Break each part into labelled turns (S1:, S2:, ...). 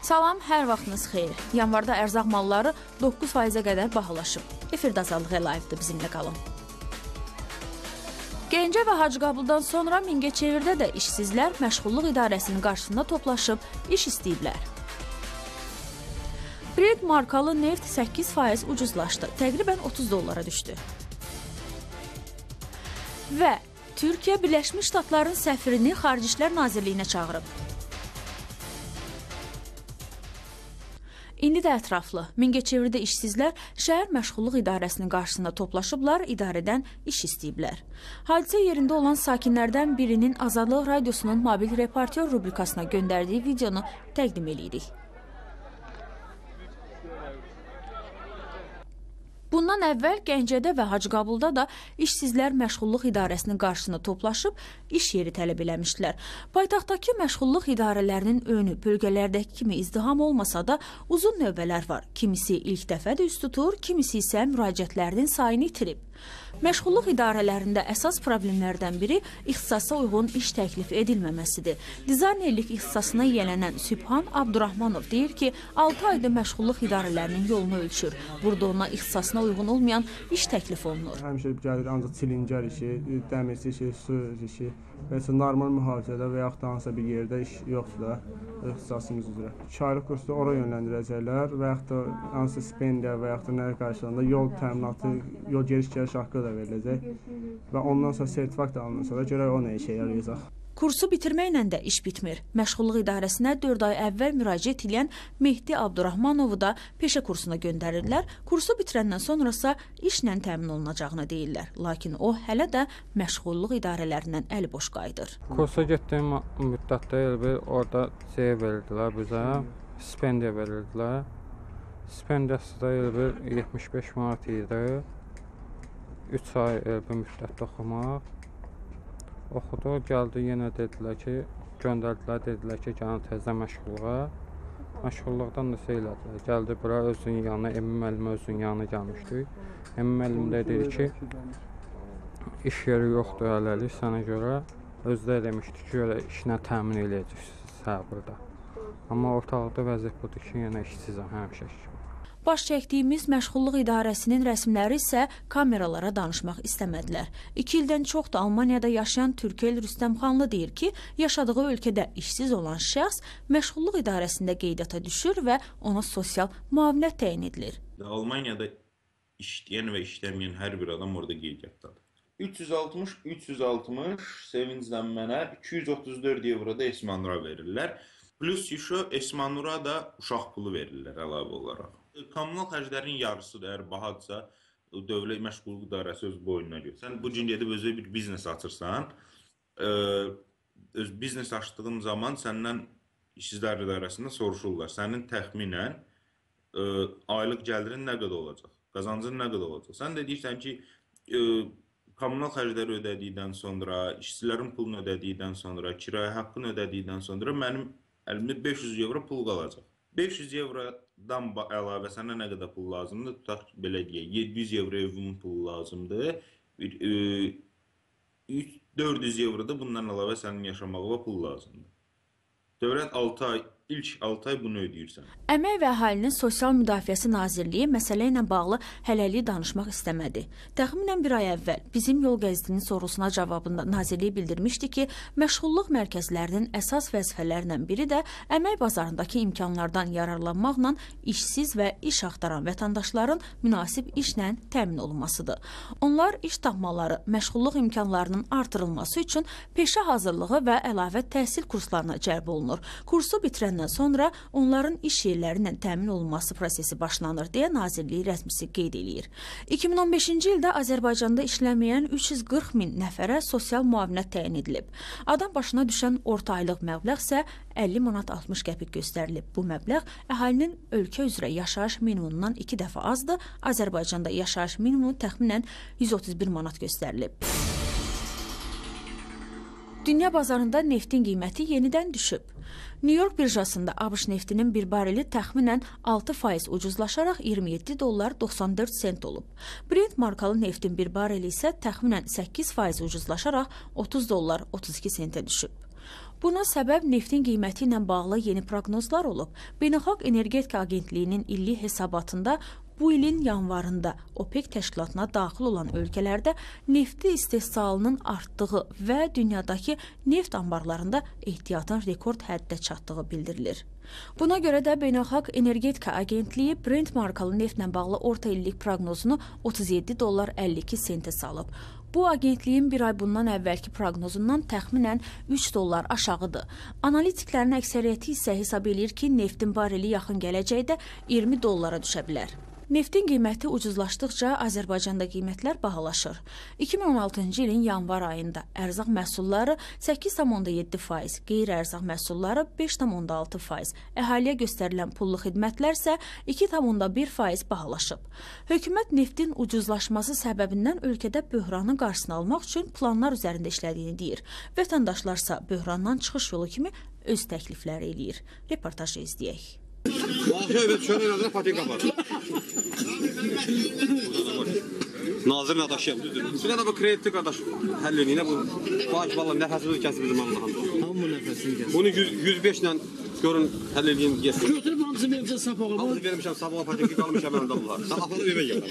S1: Salam, hər vaxtınız xeyir. Yanvarda ərzaq malları 9%-ə qədər bahalaşıb. Efirdə Azadlıq Əlayevdir, bizimlə qalın. Gəncə və Hacıqabuldan sonra Mingəçevirdə də işsizlər məşğulluq idarəsinin qarşısında toplaşıb iş istəyiblər. Brent markalı neft 8% ucuzlaşdı, təqribən $30 düşdü. Və Türkiyə Birləşmiş Ştatların səfirini Xarici İşlər Nazirliyinə çağırıb. İndi də ətraflı. Mingəçevirdə işsizlər şəhər məşğulluq idarəsinin qarşısında toplaşıblar, idarədən iş istəyiblər. Hadisə yerində olan sakinlərdən birinin Azadlıq Radiosunun mobil reportyor rubrikasına göndərdiyi videonu təqdim edirik. Bundan əvvəl Gəncədə və Hacıqabulda da işsizlər məşğulluq idarəsinin qarşısında toplaşıb iş yeri tələb eləmişdilər. Paytaxtdakı məşğulluq idarələrinin önü bölgələrdəki kimi izdiham olmasa da uzun növbələr var. Kimisi ilk dəfədir üst tutur, kimisi isə müraciətlərinin sayını itirib. Məşğulluq idarələrində əsas problemlərdən biri ixtisasa uyğun iş təklif edilməməsidir. Dizaynerlik ixtisasına yiyələnən Sübhan Abdurrahmanov deyir ki, 6 ayda məşğulluq idarələrinin yolunu ölçür. Burada ona ixtisasına uyğun olmayan iş təklif olunur.
S2: Həmişə gəlir ancaq çilingər işi, dəmirçi işi, su işi və ya normal mühafizədə və yaxud da hansısa bir yerdə iş yoxdur da ixtisasımız üzrə. 2 aylıq kursda ora yönləndirəcəklər və yaxud da hansısa stipendiya və yaxud da nə qarşılığında yol təminatı, yol gediş-gəliş haqqı da veriləcək və ondan sonra sertifikat da alınırsa da görək o nə işə yarayacaq.
S1: Kursu bitirməklə də iş bitmir. Məşğulluq idarəsinə 4 ay əvvəl müraciət edən Mehdi Abdurrahmanovu da peşə kursuna göndərirlər. Kursu bitirəndən sonrasa işlə təmin olunacağını deyirlər. Lakin o hələ də məşğulluq idarələrindən əli boş qayıdır.
S3: Kursa getdiyim müddətdə orada şey verirdilər bizə, stipendiya verirdilər. Stipendiyası da 75 manat idi. 3 ay müddətdə oxumaq. Oxudu, gəldi, yenə dedilər ki, göndərdilər, dedilər ki, gəlin təzə məşğulluğa. Məşğulluqdan da şey elədilər, gəldi bura özünün yanına, Emin müəllimə özünün yanına gəlmişdik. Emin müəllim də dedi ki, iş yeri yoxdur hələlik sənə görə. Özü də demişdi ki, işinə təmin eləyəcəksiniz burada. Amma ortalıqda vəziyyət budur ki, yenə işsizəm həmişə.
S1: Baş çəkdiyimiz məşğulluq idarəsinin rəsmləri isə kameralara danışmaq istəmədilər. 2 ildən çoxdur Almaniyada yaşayan Türkel Rüstəmxanlı deyir ki, yaşadığı ölkədə işsiz olan şəxs məşğulluq idarəsində qeydiyyata düşür və ona sosial müavinət təyin edilir.
S4: Almaniyada işləyən və işləməyən hər bir adam orada qeydiyyatdadır. 360 sevincdən mənə 234 evroda esmanura verirlər. Plus esmanura da uşaq pulu verirlər əlavə olaraq. Kommunal xərclərin yarısı da əgər bahadsa, dövlət məşğulluq idarəsi öz boynuna götürür. Sən bu gün gedib özə bir biznes açırsan, öz biznes açdığın zaman səndən işsizlər idarəsində soruşurlar. Sənin təxminən aylıq gəlirin nə qədər olacaq? Qazancın nə qədər olacaq? Sən də deyirsən ki, kommunal xərcləri ödədikdən sonra, işçilərin pulunu ödədikdən sonra, kirayə haqqını ödədikdən sonra mənim əlimdə 500 evro pul qalacaq. 500 evrodan əlavə sənə nə qədər pul lazımdır? Tutaq ki, belə deyək, 700 evro evimin pulu lazımdır. 400 evro da bundan əlavə sənin yaşamağına pul lazımdır. Dövlət ilk 6 ay bunu ödəyirsən.
S1: Əmək və Əhalinin Sosial Müdafiəsi Nazirliyi məsələ ilə bağlı hələlik danışmaq istəmədi. Təxminən bir ay əvvəl bizim Yol qəzetinin sorusuna cavabında Nazirliyi bildirmişdi ki, məşğulluq mərkəzlərinin əsas vəzifələrindən biri də əmək bazarındakı imkanlardan yararlanmaqla işsiz və iş axtaran vətəndaşların münasib işlə təmin olunmasıdır. Onlar iş tapmaları, məşğulluq imkanlarının artırılması üçün peşə hazırlığı və əlavə təhsil kurslarına cəlb olunur. Kursu bitirəndən sonra onların iş yerləri ilə təmin olunması prosesi başlanır deyə Nazirliyi rəsmisi qeyd edir. 2015-ci ildə Azərbaycanda işləməyən 340 min nəfərə sosial müavinət təyin edilib. Adam başına düşən orta aylıq məbləğ isə 50 manat 60 qəpik göstərilib. Bu məbləğ əhalinin ölkə üzrə yaşayış minimumundan 2 dəfə azdır. Azərbaycanda yaşayış minimumu təxminən 131 manat göstərilib. Dünya bazarında neftin qiyməti yenidən düşüb. New York birjasında ABŞ neftinin bir bareli təxminən 6% ucuzlaşaraq $27.94 olub. Brent markalı neftin bir bareli isə təxminən 8% ucuzlaşaraq $30.32 düşüb. Buna səbəb neftin qiyməti ilə bağlı yeni proqnozlar olub. Beynəlxalq Energetika Agentliyinin illik hesabatında bu ilin yanvarında OPEC təşkilatına daxil olan ölkələrdə nefti istehsalının artdığı və dünyadakı neft anbarlarında ehtiyatın rekord həddə çatdığı bildirilir. Buna görə də Beynəlxalq Energetika Agentliyi Brent markalı neftlə bağlı orta illik proqnozunu $37.52 salıb. Bu agentliyin bir ay bundan əvvəlki proqnozundan təxminən $3 aşağıdır. Analitiklərin əksəriyyəti isə hesab edir ki, neftin bareli yaxın gələcəkdə $20 düşə bilər. Neftin qiyməti ucuzlaşdıqca Azərbaycanda qiymətlər bahalaşır. 2016-cı ilin yanvar ayında ərzaq məhsulları 8,7%, qeyri-ərzaq məhsulları 5,6%, əhaliyə göstərilən pullu xidmətlər isə 2,1% bahalaşıb. Hökumət neftin ucuzlaşması səbəbindən ölkədə böhranın qarşısını almaq üçün planlar üzərində işlədiyini deyir. Vətəndaşlarsa böhrandan çıxış yolu kimi öz təklifləri eləyir. Reportajı izləyək.
S5: Nazır qardaşım, düzdür. Bir də bu kreditli qardaş həll edin. Bu valla nəfəsimizi kəsir bizim Allah'ım.
S6: Hamı nəfəsini kəsir.
S5: Bunu 105 ilə görün həll edin, yesin.
S6: Götürüb hamısı vermişəm sapağa.
S5: Hamısı vermişəm sapağa, pateki qalmışam məndə bunlar. Sən axıda evə gəl.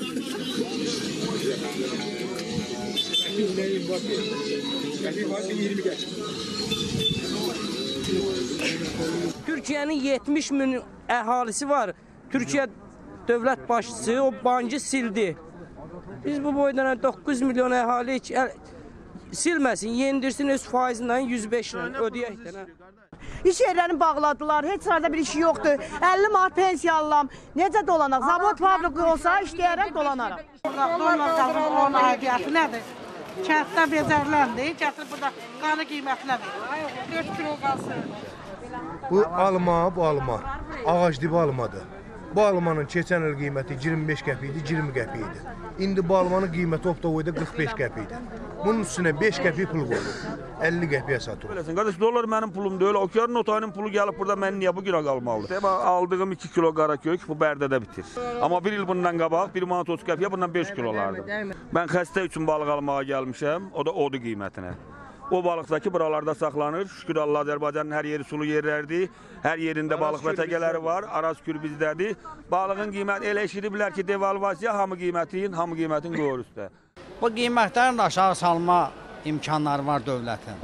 S7: Türkiyənin 70 min əhalisi var. Türkiyə dövlət başçısı o bankı sildi. Biz bu boydan 9 milyon əhali silməsin, yendirsin öz faizindən 105 ilə ödəyək də.
S8: İş yerlərini bağladılar, heç sırada bir işi yoxdur. 50 manat pensiya alıram. Necə dolanaq? Zavod fabrika olsa işləyərək dolanaram.
S9: Dollar qazanır, onun aidiyyatı nədir? Kənddə bezərləndi, gətirib burada qanı qiymətlədir. 4 kilo qalsın.
S10: Bu alma, ağac dibi almadır. Bu almanın keçən il qiyməti 25 qəpik idi, 20 qəpik idi. İndi bu almanın qiyməti Optovoyda 45 qəpik idi. Bunun üstünə 5 qəpik pul qoyulur, 50 qəpiyə satılır.
S11: Qardaş, dollar mənim pulum deyil, Okeanın otayının pulu gəlib burada mən niyə bu günə qalmalıdır? Aldığım 2 kilo qara kök bu Bərdədə bitir. Amma bir il bundan qabaq 1 manat 30 qəpiyə bundan 5 kilo alardım. Mən xəstə üçün balıq almağa gəlmişəm, o da odu qiymətinə. O balıqdakı buralarda saxlanır. Şükür Allah, Azərbaycanın hər yeri sulu yerlərdir. Hər yerində balıq vətəgələri var. Araz-kür bizdədir. Balığın qiyməti elə eşidiblər ki, devalvasiya hamı qiymətin qoyur üstə.
S12: Bu qiymətlərin aşağı salma imkanları var dövlətin.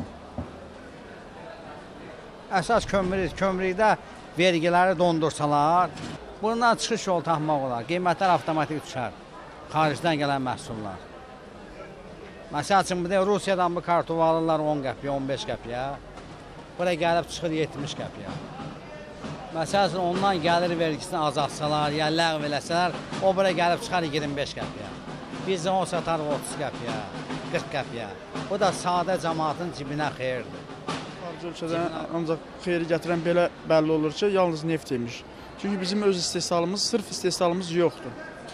S12: Əsas kömürlükdə vergiləri dondursalar, bundan çıxış yolu tapmaq olar. Qiymətlər avtomatik düşər. Xaricdən gələn məhsullar. Məsəl üçün, Rusiyadan bu kartofu alırlar 10 qəpiyə, 15 qəpiyə. Buraya gəlib çıxır 70 qəpiyə. Məsəl üçün, ondan gəlir vergisini azaltsalar, ya ləğv eləsələr, o buraya gəlib çıxar 25 qəpiyə. Bizdən o satar 30 qəpiyə, 40 qəpiyə. Bu da sadə cəmaatın cibinə xeyirdir.
S13: Xarici ölkədən ancaq xeyri gətirən belə bəlli olur ki, yalnız neft imiş. Çünki bizim öz istehsalımız, sırf istehsalımız yoxdur.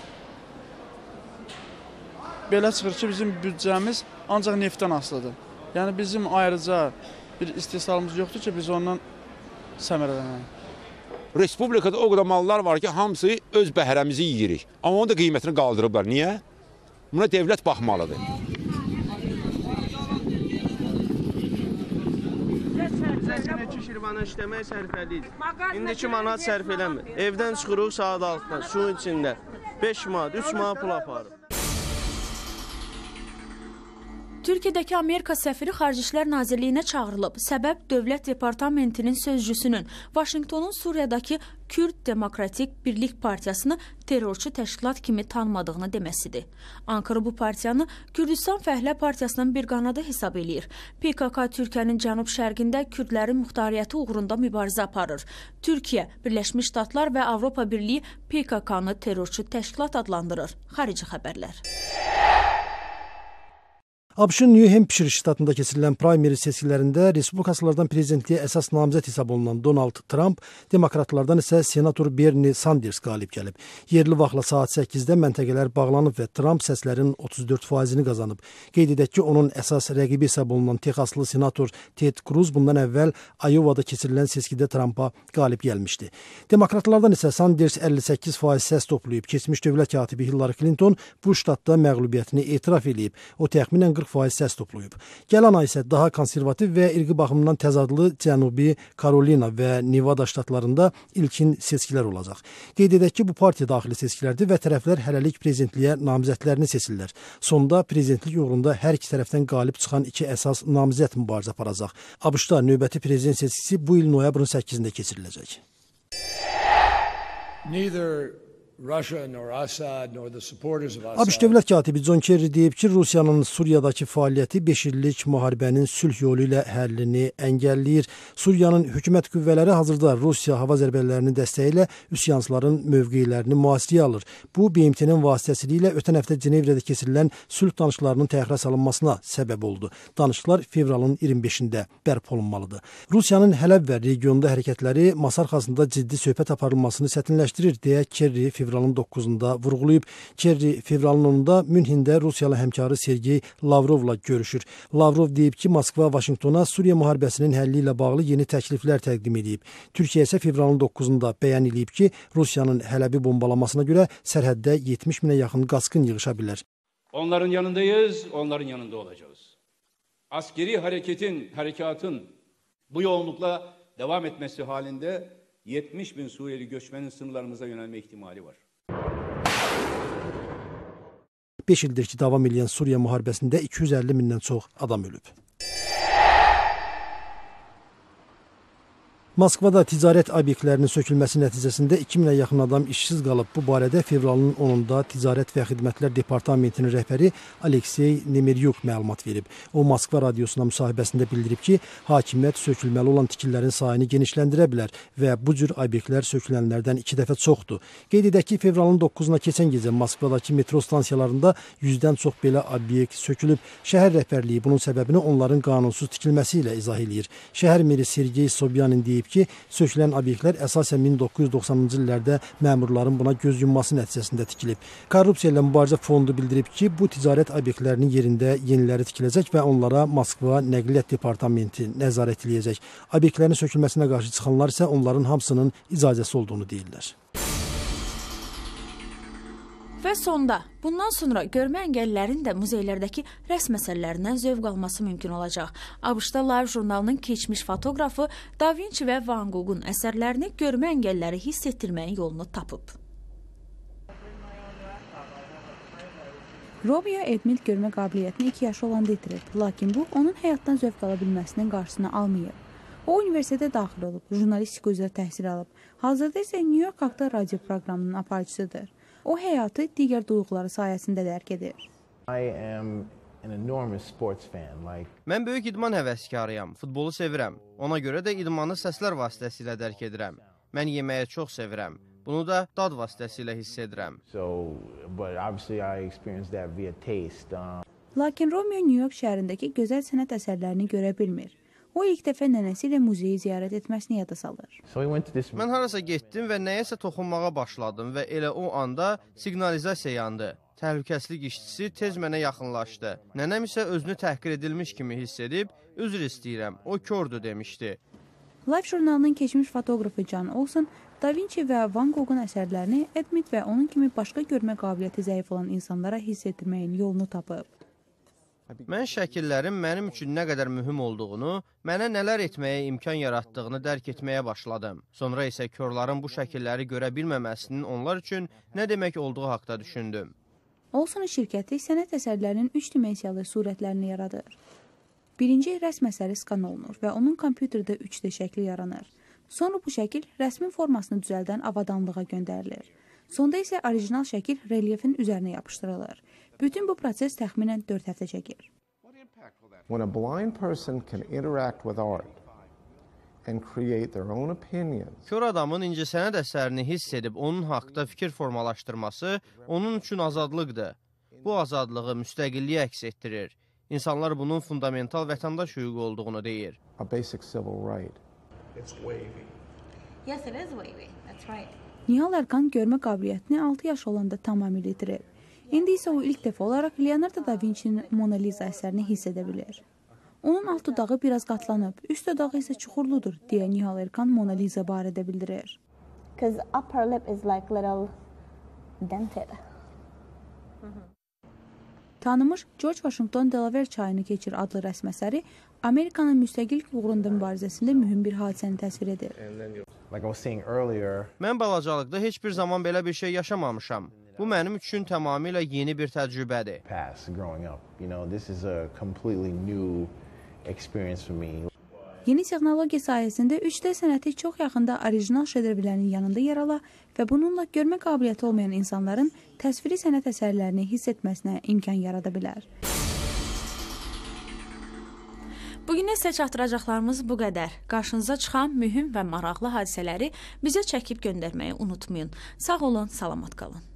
S13: Belə çıxır ki, bizim büdcəmiz ancaq neftdən asılıdır. Yəni, bizim ayrıca bir istehsalımız yoxdur ki, biz ondan səmərələnək.
S14: Respublikada o qədər mallar var ki, hamısı öz bəhrəmizi yiyirik. Amma onun da qiymətini qaldırıblar. Niyə? Buna devlət baxmalıdır.
S15: Sənəki Şirvana işləmək sərfəli idi. İndi 2 manat sərf eləmir. Evdən çıxırıq saat 6-dan, suyun içində. 5 manat, 3 manat pul aparır.
S1: Türkiyədəki Amerika səfiri Xarici İşlər Nazirliyinə çağırılıb. Səbəb Dövlət Departamentinin sözcüsünün Vaşinqtonun Suriyadakı Kürd Demokratik Birlik Partiyasını terrorçu təşkilat kimi tanımadığını deməsidir. Ankara bu partiyanı Kürdistan Fəhlə Partiyasının bir qanadı hesab eləyir. PKK Türkiyənin cənub-şərqində Kürdlərin muxtariyyəti uğrunda mübarizə aparır. Türkiyə, Birləşmiş Ştatlar və Avropa Birliyi PKK-nı terrorçu təşkilat adlandırır. Xarici xəbərlər.
S16: ABŞ-ın New Hampshire ştatında keçirilən primary seçkilərində respublikaçılardan prezidentliyə əsas namizəd hesab olunan Donald Trump, demokratlardan isə senator Bernie Sanders qalib gəlib. Yerli vaxtla saat 8-də məntəqələr bağlanıb və Trump səslərin 34%-ni qazanıb. Qeyd edək ki, onun əsas rəqibi hesab olunan Texaslı senator Ted Cruz bundan əvvəl Iowa'da keçirilən seçkidə Trumpa qalib gəlmişdi. Demokratlardan isə Sanders 58% səs toplayıb. Keçmiş dövlət katibi Hillary Clinton bu ştatda məğlubiyyətini etiraf edib. O təxminən 40% səs toplayıb. Gələn ay isə daha konservativ və irqi baxımından təzadlı Cənubi Karolina və Nevada ştatlarında ilkin seçkilər olacaq. Qeyd edək ki, bu partiya daxili seçkilərdir və tərəflər hələlik prezidentliyə namizədlərini seçirlər. Sonda prezidentlik uğrunda hər iki tərəfdən qalib çıxan iki əsas namizəd mübarizə aparacaq. ABŞ-da növbəti prezident seçkisi bu il noyabrın 8-də keçiriləcək. ABŞ dövlət katibi John Kerry deyib ki, Rusiyanın Suriyadakı fəaliyyəti 5 illik müharibənin sülh yolu ilə həllini əngəlləyir. Suriyanın hökumət qüvvələri hazırda Rusiya hava zərbələrinin dəstəyi ilə üsyançıların mövqelərini mühasirəyə alır. Bu, BMT-nin vasitəsilə ötən həftə Cenevrədə keçirilən sülh danışıqlarının təxirə salınmasına səbəb oldu. Danışıqlar fevralın 25-də bərpa olunmalıdır. Rusiyanın Hələb və regionda hərəkətləri masa arxasında ciddi söhbət aparılmasını çətinləşdirir, deyə Kerry fevralın 9-da vurğulayıb. Kerry fevralın 10-da Münhində Rusiyalı həmkarı Sergey Lavrovla görüşür. Lavrov deyib ki, Moskva Vaşinqtona Suriya müharibəsinin həlli ilə bağlı yeni təkliflər təqdim edib. Türkiyə isə fevralın 9-da bəyan edib ki, Rusiyanın Hələbi bombalamasına görə sərhəddə 70 minə yaxın qaçqın yığışa bilər.
S17: Onların yanındayız, onların yanında olacağız. Askeri harekatın bu yoğunlukla devam etmesi halinde 70 bin Suriyeli göçmenin sınırlarımıza yönelme ihtimali var.
S16: 5 ildir ki, davam edən Suriya müharibəsində 250 mindən çox adam ölüb. Moskvada ticarət obyektlərinin sökülməsi nəticəsində 2000-ə yaxın adam işsiz qalıb. Bu barədə fevralın 10-da Ticarət və Xidmətlər Departamentinin rəhbəri Aleksey Nemiryuk məlumat verib. O, Moskva radiosuna müsahibəsində bildirib ki, hakimiyyət sökülməli olan tikililərin sayını genişləndirə bilər və bu cür obyektlər sökülənlərdən 2 dəfə çoxdur. Qeyd edək ki, fevralın 9-na keçən gecə Moskvadakı metro stansiyalarında 100-dən çox belə obyekt sökülüb. Şəhər rəhbərliyi bunun səbəbini onların qanunsuz tikilməsi ilə izah edir. Şəhər meri Sergey Sobyanin deyib ki, sökülən obyektlər əsasən 1990-cı illərdə məmurların buna göz yumması nəticəsində tikilib. Korrupsiya ilə mübarizə fondu bildirib ki, bu ticarət obyektlərinin yerində yeniləri tikiləcək və onlara Moskva Nəqliyyat Departamenti nəzarət edəcək. Obyektlərin sökülməsinə qarşı çıxanlar isə onların hamısının icazəsi olduğunu deyirlər.
S1: Və sonda, bundan sonra görmə engellilərin də muzeylərdəki rəsm əsərlərindən zövq alması mümkün olacaq. ABŞ-da Life jurnalının keçmiş fotoqrafı Da Vinci və Van Gogh'un əsərlərini görmə engelliləri hiss etdirməyin yolunu tapıb.
S18: Romeo Edmund görmə qabiliyyətini 2 yaşı olanda itirib, lakin bu, onun həyatdan zövq ala bilməsinin qarşısını almayıb. O, universitetə daxil olub, jurnalistika üzrə təhsil alıb, hazırda isə New York haqda radio proqramının aparıcısıdır. O, həyatı digər duyğuları sayəsində dərk edir.
S15: Mən böyük idman həvəskarıyam, futbolu sevirəm. Ona görə də idmanı səslər vasitəsilə dərk edirəm. Mən yeməyi çox sevirəm. Bunu da dad vasitəsilə hiss edirəm.
S18: Lakin Romeo New York şəhərindəki gözəl sənət əsərlərini görə bilmir. O, ilk dəfə nənəsi ilə muzeyi ziyarət etməsini yada salır.
S15: Mən harasa getdim və nəyəsə toxunmağa başladım və elə o anda siqnalizasiya yandı. Təhlükəsizlik işçisi tez mənə yaxınlaşdı. Nənəm isə özünü təhqir edilmiş kimi hiss edib, üzr istəyirəm, o kördür demişdi.
S18: Life jurnalının keçmiş fotoqrafı John Olson, Da Vinci və Van Gogh'un əsərlərini Edmund və onun kimi başqa görmə qabiliyyəti zəif olan insanlara hiss etdirməyin yolunu tapıb.
S15: Mən şəkillərin mənim üçün nə qədər mühüm olduğunu, mənə nələr etməyə imkan yaratdığını dərk etməyə başladım. Sonra isə körlərin bu şəkilləri görə bilməməsinin onlar üçün nə demək olduğu haqda düşündüm.
S18: Olson'un şirkəti sənət əsərlərinin 3-dimensiyalı surətlərini yaradır. Birinci rəsm əsəri skan olunur və onun kompüterdə 3D şəkli yaranır. Sonra bu şəkil rəsmin formasını düzəldən avadanlığa göndərilir. Sonda isə orijinal şəkil relyefin üzərinə yapışdırılır. Bütün bu proses təxminən 4 həftə çəkir.
S19: When a blind person can interact with art and create their own opinions.
S15: Kör adamın incəsənət əsərini hiss edib onun haqqında fikir formalaşdırması onun üçün azadlıqdır. Bu azadlığı müstəqilliyi əks etdirir. İnsanlar bunun fundamental vətəndaş hüququ olduğunu deyir.
S19: A basic civil right.
S20: It's wavy.
S18: Yes, it is wavy. That's right. Nihal Erkan görmə qabiliyyətini 6 yaş olanda tamamilə itirib. İndi isə o ilk dəfə olaraq Leonardo da Vinci'nin Mona Lisa əsərini hiss edə bilir. Onun alt dodağı biraz qatlanıb, üst dodağı isə çuxurludur, deyə Nihal Erkan Mona Lisa barədə bildirir.
S21: Because upper lip is like little dented.
S18: Tanınmış George Washington Delaware çayını keçir adlı rəsm əsəri Amerikanın müstəqillik uğrunda mübarizəsində mühüm bir hadisəni təsvir edir.
S15: Mən balacalıqda heç bir zaman belə bir şey yaşamamışam. Bu mənim üçün tamamilə yeni bir təcrübədir.
S18: Yeni texnologiya sayəsində 3D sənəti çox yaxında orijinal şedevrlərinin yanında yer ala və bununla görmə qabiliyyəti olmayan insanların təsviri sənət əsərlərini hiss etməsinə imkan yarada bilər.
S1: Bugünə sizə çatdıracaqlarımız bu qədər. Qarşınıza çıxan mühüm və maraqlı hadisələri bizə çəkib göndərməyi unutmayın. Sağ olun, salamat qalın.